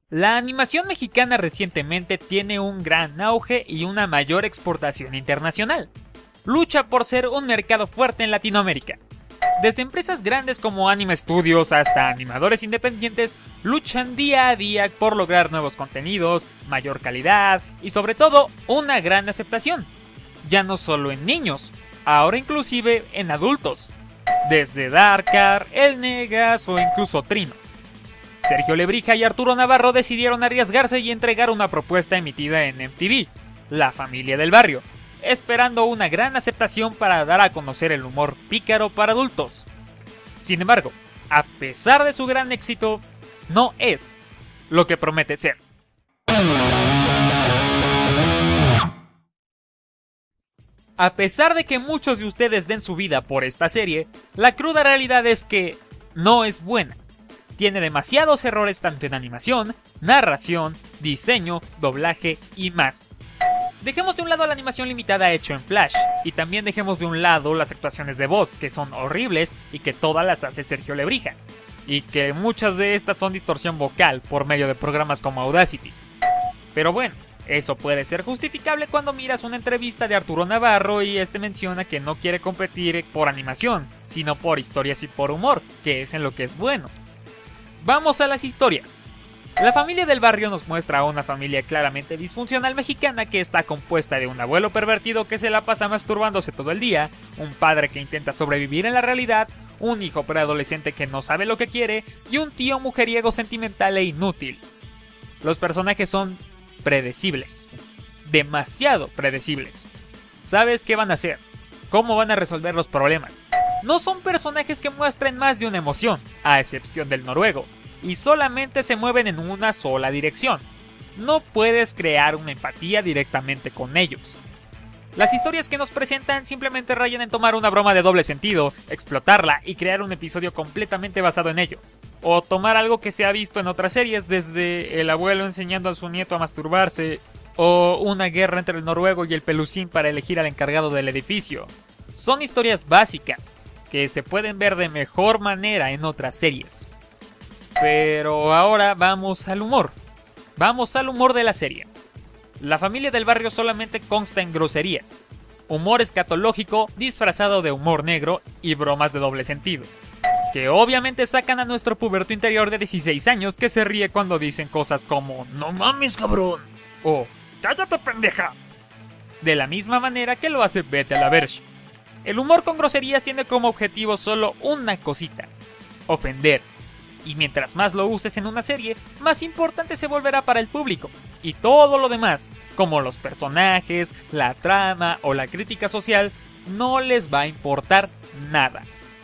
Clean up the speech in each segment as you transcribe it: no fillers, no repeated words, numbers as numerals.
La animación mexicana recientemente tiene un gran auge y una mayor exportación internacional. Lucha por ser un mercado fuerte en Latinoamérica. Desde empresas grandes como Anime Studios hasta animadores independientes luchan día a día por lograr nuevos contenidos, mayor calidad y sobre todo una gran aceptación. Ya no solo en niños, ahora inclusive en adultos. Desde Darkar, El Negas o incluso Trino. Sergio Lebrija y Arturo Navarro decidieron arriesgarse y entregar una propuesta emitida en MTV, La Familia del Barrio, esperando una gran aceptación para dar a conocer el humor pícaro para adultos. Sin embargo, a pesar de su gran éxito, no es lo que promete ser. A pesar de que muchos de ustedes den su vida por esta serie, la cruda realidad es que no es buena. Tiene demasiados errores tanto en animación, narración, diseño, doblaje y más. Dejemos de un lado la animación limitada hecha en Flash, y también dejemos de un lado las actuaciones de voz, que son horribles y que todas las hace Sergio Lebrija, y que muchas de estas son distorsión vocal por medio de programas como Audacity. Pero bueno, eso puede ser justificable cuando miras una entrevista de Arturo Navarro y este menciona que no quiere competir por animación, sino por historias y por humor, que es en lo que es bueno. Vamos a las historias. La Familia del Barrio nos muestra a una familia claramente disfuncional mexicana que está compuesta de un abuelo pervertido que se la pasa masturbándose todo el día, un padre que intenta sobrevivir en la realidad, un hijo preadolescente que no sabe lo que quiere y un tío mujeriego sentimental e inútil. Los personajes son predecibles, demasiado predecibles. Sabes qué van a hacer, cómo van a resolver los problemas. No son personajes que muestren más de una emoción, a excepción del noruego, y solamente se mueven en una sola dirección. No puedes crear una empatía directamente con ellos. Las historias que nos presentan simplemente rayan en tomar una broma de doble sentido, explotarla y crear un episodio completamente basado en ello. O tomar algo que se ha visto en otras series, desde el abuelo enseñando a su nieto a masturbarse, o una guerra entre el noruego y el pelusín para elegir al encargado del edificio. Son historias básicas, que se pueden ver de mejor manera en otras series. Pero ahora vamos al humor. Vamos al humor de la serie. La Familia del Barrio solamente consta en groserías, humor escatológico disfrazado de humor negro y bromas de doble sentido, que obviamente sacan a nuestro puberto interior de 16 años que se ríe cuando dicen cosas como "no mames cabrón" o "cállate pendeja", de la misma manera que lo hace Vete a la Verge. El humor con groserías tiene como objetivo solo una cosita: ofender. Y mientras más lo uses en una serie, más importante se volverá para el público. Y todo lo demás, como los personajes, la trama o la crítica social, no les va a importar nada.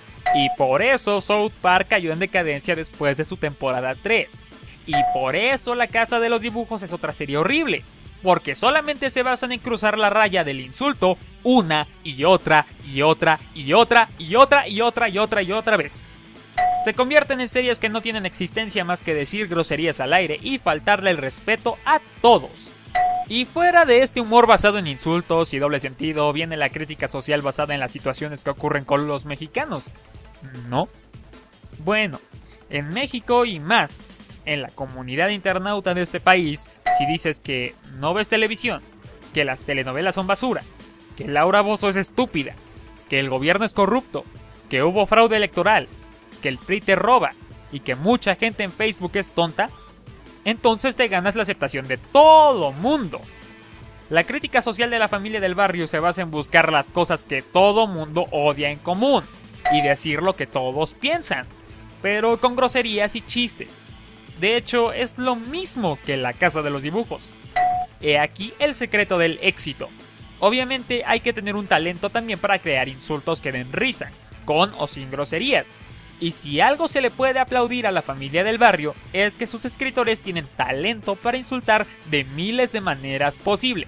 Y por eso South Park cayó en decadencia después de su temporada 3. Y por eso La Casa de los Dibujos es otra serie horrible, porque solamente se basan en cruzar la raya del insulto una y otra y otra y otra y otra y otra y otra y otra vez. Se convierten en series que no tienen existencia más que decir groserías al aire y faltarle el respeto a todos. Y fuera de este humor basado en insultos y doble sentido, viene la crítica social basada en las situaciones que ocurren con los mexicanos. ¿No? Bueno, en México y más, en la comunidad internauta de este país, si dices que no ves televisión, que las telenovelas son basura, que Laura Bozzo es estúpida, que el gobierno es corrupto, que hubo fraude electoral, que el PRI te roba y que mucha gente en Facebook es tonta, entonces te ganas la aceptación de todo mundo. La crítica social de La Familia del Barrio se basa en buscar las cosas que todo mundo odia en común y decir lo que todos piensan, pero con groserías y chistes. De hecho, es lo mismo que La Casa de los Dibujos. He aquí el secreto del éxito. Obviamente hay que tener un talento también para crear insultos que den risa, con o sin groserías. Y si algo se le puede aplaudir a La Familia del Barrio es que sus escritores tienen talento para insultar de miles de maneras posibles.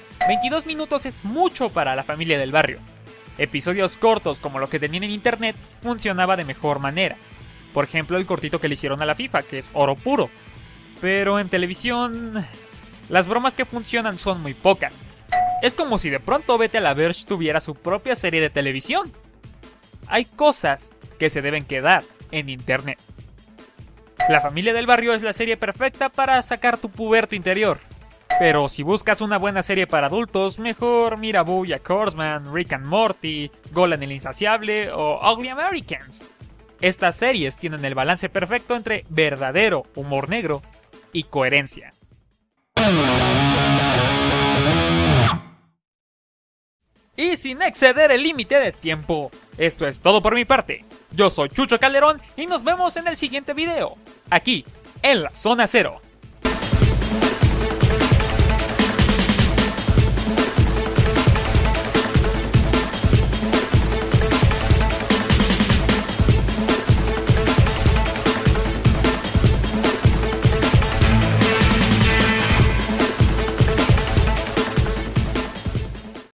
22 minutos es mucho para La Familia del Barrio. Episodios cortos como lo que tenían en internet funcionaba de mejor manera. Por ejemplo, el cortito que le hicieron a la FIFA, que es oro puro. Pero en televisión, las bromas que funcionan son muy pocas. Es como si de pronto Vete a la Verge tuviera su propia serie de televisión. Hay cosas que se deben quedar en internet. La familia del barrio es la serie perfecta para sacar tu puberto interior. Pero si buscas una buena serie para adultos, mejor mira BoJack Horseman, Rick and Morty, Golan el Insaciable o Ugly Americans. Estas series tienen el balance perfecto entre verdadero humor negro y coherencia. Y sin exceder el límite de tiempo, esto es todo por mi parte. Yo soy Chucho Calderón y nos vemos en el siguiente video, aquí, en la Zona Cero.